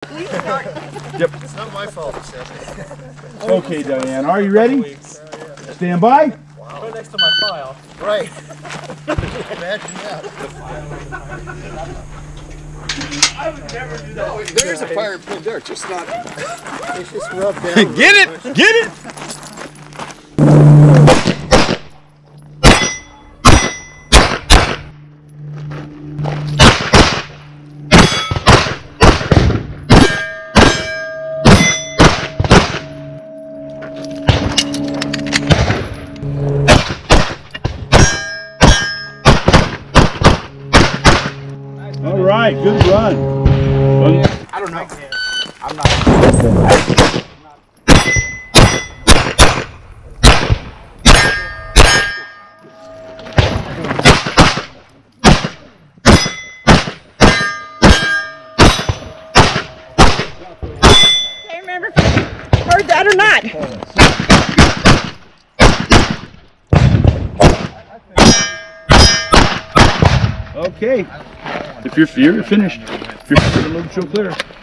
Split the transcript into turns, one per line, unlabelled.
Yep.
It's not my fault, Stephanie.
Okay, Diane, are you ready? Stand by.
Wow. Right next to my file.
Right. Imagine that.
I would never do that.
No, there's a fire pit there, just not. It's just rubbed down.
Get it! Get it! All right, good run.
I don't know. I'm not.
Can't remember if you heard that or not.
Okay. If you're finished, if you're a little clear.